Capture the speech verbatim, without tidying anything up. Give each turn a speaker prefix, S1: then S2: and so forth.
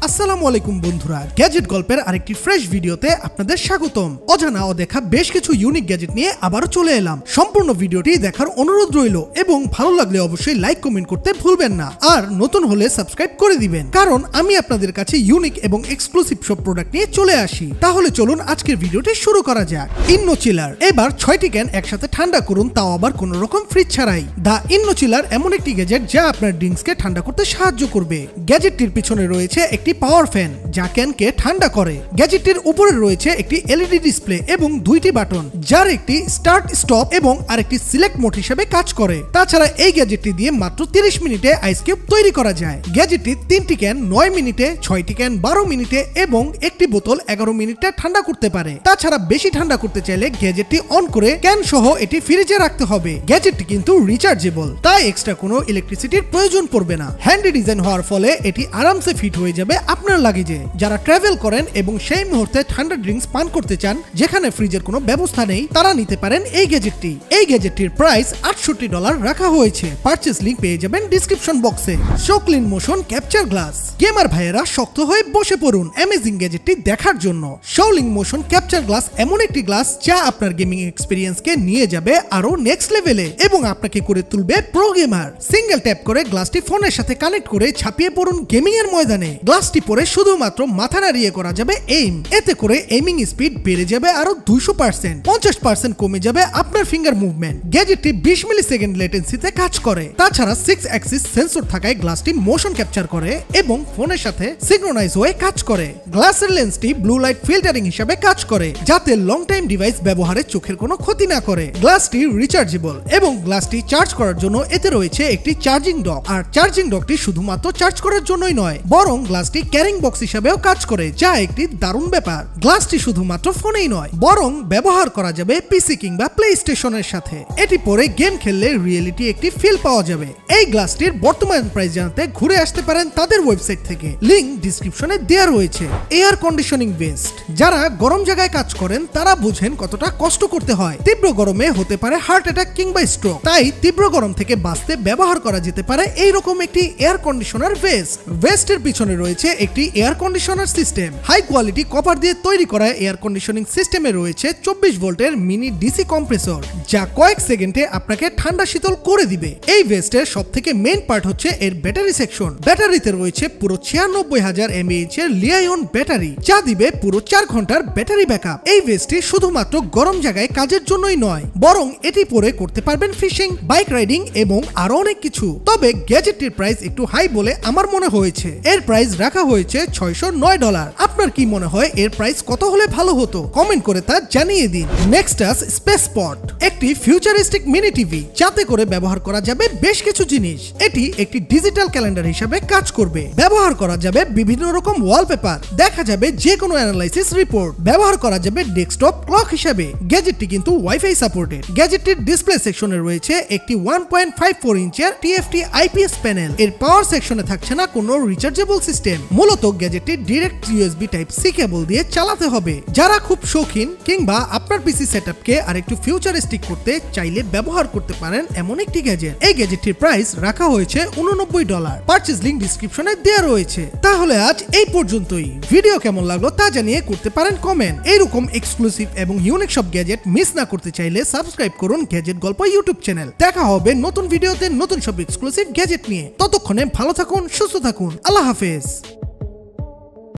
S1: আসসালামু আলাইকুম বন্ধুরা, গ্যাজেট গল্পের আরেকটি ফ্রেশ ভিডিওতে আপনাদের স্বাগতম। অজানা ও দেখা বেশ কিছু ইউনিক গ্যাজেট নিয়ে আবারও চলে এলাম। সম্পূর্ণ ভিডিওটি দেখার অনুরোধ রইল এবং ভালো লাগলে অবশ্যই লাইক কমেন্ট করতে ভুলবেন না, আর নতুন হলে সাবস্ক্রাইব করে দিবেন, কারণ আমি আপনাদের কাছে ইউনিক এবং এক্সক্লুসিভ সব প্রোডাক্ট নিয়ে চলে আসি। তাহলে চলুন আজকের ভিডিওটি শুরু করা যাক। ইন্নো চিলার, এবার ছয়টি ক্যান একসাথে ঠান্ডা করুন, তাও আবার কোনো রকম ফ্রিজ ছাড়াই। দা ইন্নো চিলার এমন একটি গ্যাজেট যা আপনার ড্রিঙ্কসকে ঠান্ডা করতে সাহায্য করবে। গ্যাজেটটির পিছনে রয়েছে একটি পাওয়ার ফ্যান যা ক্যানকে ঠান্ডা করে। গ্যাজেটটির উপরে রয়েছে একটি এলইডি ডিসপ্লে এবং দুইটি বাটন, যার একটি স্টার্ট স্টপ এবং আরেকটি সিলেক্ট মোড হিসেবে কাজ করে। তাছাড়া এই গ্যাজেটটি দিয়ে মাত্র তিরিশ মিনিটে আইস কিউব তৈরি করা যায়। গ্যাজেটটি তিনটি ক্যান নয় মিনিটে, ছয়টি ক্যান বারো মিনিটে এবং একটি বোতল এগারো মিনিটে ঠান্ডা করতে পারে। তাছাড়া বেশি ঠান্ডা করতে চাইলে গ্যাজেটটি অন করে ক্যান সহ এটি ফ্রিজে রাখতে হবে। গ্যাজেটটি কিন্তু রিচার্জেবল, তাই এক্সট্রা কোনো ইলেকট্রিসিটির প্রয়োজন পড়বে না। হ্যান্ডি ডিজাইন হওয়ার ফলে এটি আরামসে ফিট হয়ে যাবে আপনার লাগেজে। যারা ট্রাভেল করেন এবং সেই মুহূর্তে ঠান্ডা ড্রিঙ্কস পান করতে চান, যেখানে ফ্রিজের কোনো ব্যবস্থা নেই, তারা নিতে পারেন এই গ্যাজেটটি। এই গ্যাজেটটির প্রাইস আটষট্টি ডলার রাখা হয়েছে। পারচেজ লিংক পেয়ে যাবেন ডিসক্রিপশন বক্সে। শোক্লিন মোশন ক্যাপচার গ্লাস, গেমার ভাইয়েরা শক্ত হয়ে বসে পড়ুন অ্যামেজিং গ্যাজেটটি দেখার জন্য। শোলিং মোশন ক্যাপচার গ্লাস এমন একটি গ্লাস যা আপনার গেমিং এক্সপিরিয়েন্সকে নিয়ে যাবে আরো নেক্সট লেভেলে এবং আপনাকে করে তুলবে প্রো গেমার। সিঙ্গেল ট্যাপ করে গ্লাসটি ফোনের সাথে কানেক্ট করে ছাপিয়ে পড়ুন গেমিং এর ময়দানে। গ্লাসটি পরে শুধুমাত্র মাথা নাড়িয়ে করা যাবে এইম। এতে করে এইমিং স্পিড বেড়ে যাবে আরো দুইশো পার্সেন্ট, পঞ্চাশ পার্সেন্ট কমে যাবে আপনার ফিঙ্গার মুভমেন্ট। গ্যাজেটটি বিশ মিলি সেকেন্ড লেটেন্সিতে কাজ করে। তাছাড়া সিক্স অ্যাক্সিস সেন্সর থাকায় গ্লাসটি মোশন ক্যাপচার করে এবং ফোনের সাথে সিনক্রোনাইজ হয়ে কাজ করে। গ্লাসের লেন্সটি ব্লু লাইট ফিল্টারিং হিসেবে কাজ করে, যাতে লং টাইম ডিভাইস ব্যবহারে চোখের কোনো ক্ষতি না করে। গ্লাসটি রিচার্জেবল এবং গ্লাসটি চার্জ করার জন্য এতে রয়েছে একটি চার্জিং ডক। আর চার্জিং ডকটি শুধুমাত্র চার্জ করার জন্যই নয়, বরং গ্লাসটি ক্যারিং বক্স হিসেবেও কাজ করে, যা একটি দারুণ ব্যাপার। গ্লাসটি শুধুমাত্র ফোনেই নয়, বরং ব্যবহার করা যাবে পিসি কিংবা প্লে স্টেশনের সাথে। এটি পরে গেম খেললে রিয়েলিটি একটি ফিল পাওয়া যাবে। এই গ্লাসটির বর্তমান প্রাইস জানতে ঘুরে আসতে পারেন তাদের ওয়েবসাইট থেকে, লিংক ডিসক্রিপশনে দেওয়া রয়েছে। এয়ার কন্ডিশনিং ভেস্ট, যারা গরম জায়গায় কাজ করেন তারা বুঝেন কতটা কষ্ট করতে হয়। তীব্র গরমে হতে পারে হার্ট অ্যাটাক কিংবা স্ট্রোক, তাই তীব্র গরম থেকে বাঁচতে ব্যবহার করা যেতে পারে এইরকম একটি এয়ার কন্ডিশনার ভেস্ট। ভেস্টের পিছনে রয়েছে একটি air conditioner system. High quality copper দিয়ে তৈরি করা এয়ার কন্ডিশনিং সিস্টেমে রয়েছে চব্বিশ ভোল্টের মিনি ডিসি কম্প্রেসর, যা কয়েক সেকেন্ডে আপনাকে ঠান্ডা শীতল করে দিবে। এই ভেস্টের সব থেকে মেইন পার্ট হচ্ছে এর ব্যাটারি সেকশন। ব্যাটারিতে রয়েছে পুরো ছিয়ানব্বই হাজার এমএএইচ এর লিথিয়াম ব্যাটারি, যা দিবে পুরো চার ঘন্টার ব্যাটারি ব্যাকআপ। এই ভেস্টটি শুধুমাত্র গরম জায়গায় কাজের জন্যই নয়, বরং এটি পরে করতে পারবেন ফিশিং, বাইক রাইডিং এবং আরো অনেক কিছু। তবে গ্যাজেটটির প্রাইস একটু হাই বলে আমার মনে হয়েছে। এর প্রাইস রাখা হয়েছে ছয়শো নয় ডলার। আপনার কি মনে হয় এর প্রাইস কত হলে ভালো হতো? কমেন্ট করে তা জানিয়ে দিন। নেক্সাস স্পেস পট, একটি ফিউচারিস্টিক মিনি টিভি যাতে করে ব্যবহার করা যাবে বেশ কিছু জিনিস। এটি একটি ডিজিটাল ক্যালেন্ডার হিসাবে কাজ করবে। ব্যবহার করা যাবে বিভিন্ন রকম ওয়ালপেপার, দেখা যাবে যে কোনো অ্যানালাইসিস রিপোর্ট। ব্যবহার করা যাবে ডেস্কটপ ক্লক হিসাবে। গ্যাজেটটি কিন্তু ওয়াইফাই সাপোর্টেড। গ্যাজেটটির ডিসপ্লে সেকশনে রয়েছে একটি ওয়ান পয়েন্ট ফাইভ ফোর ইঞ্চের টিএফটি আইপিএস প্যানেল। এর পাওয়ার সেকশনে থাকছে না কোনো রিচার্জেবল সিস্টেম। মূলত গ্যাজেটটি direct USB type C cable দিয়ে চালাতে হবে। যারা খুব শৌখিন কিংবা আপনার পিসি সেটআপকে আরেকটু ফিউচারিস্টিক করতে চাইলে ব্যবহার করতে পারেন এমন একটি গ্যাজেট। এই গ্যাজেটটির প্রাইস রাখা হয়েছে উননব্বই ডলার। পারচেজ লিংক ডিসক্রিপশনে দেওয়া রয়েছে। তাহলে আজ এই পর্যন্তই। ভিডিও কেমন লাগলো তা জানিয়ে করতে পারেন কমেন্ট। এইরকম এক্সক্লুসিভ এবং ইউনিক সব গ্যাজেট মিস না করতে চাইলে সাবস্ক্রাইব করুন গ্যাজেট গল্প ইউটিউব চ্যানেল। দেখা হবে নতুন ভিডিওতে নতুন সব এক্সক্লুসিভ গ্যাজেট নিয়ে। ততক্ষণে ভালো থাকুন, সুস্থ থাকুন। আল্লাহ হাফেজ।